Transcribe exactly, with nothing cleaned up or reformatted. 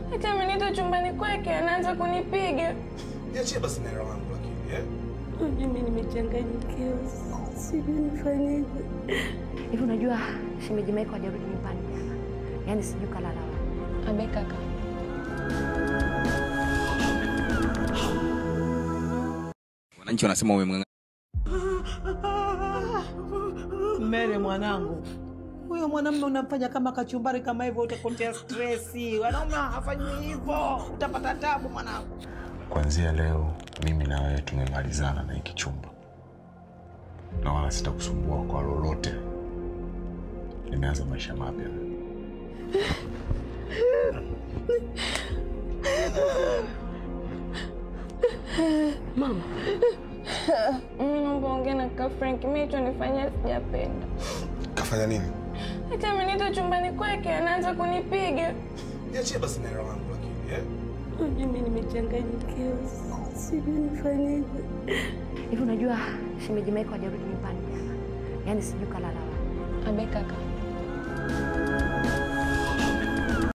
Hata amenitoa chumbani kwake anaanza kunipiga. Niachie basi neno langu lakini, eh? Mimi nimechanganyikiwa. Sijui nifanyeje. Hivi unajua shemeji Maiko hajarudi nyumbani jana. Yaani sijui kalala wapi. Abe kaka. Wananchi wanasema umemng'ang'ania. Mere mwanangu. Huyo mwanamume unamfanya kama kachumbari kama hivyo utakontea stress. Wanaume hafanyi hivyo. Utapata tabu mwanangu. Kuanzia leo mimi na wewe tumemalizana na hiki chumba. Na wala sitakusumbua kwa lolote. Nimeanza maisha mapya. Mama. Mimi naomba ongea na kaka Frank. Mimi hicho nifanyia sijapenda. Kafanya nini? Hata amenitoa chumbani kwake anaanza kunipiga. Niachie basi neno langu lakini, eh? Mimi nimechanganyikiwa. Sijui nifanyeje. Hivi unajua shemeji Maiko hajarudi nyumbani jana. Yaani sijui kalala wapi. Abe kaka.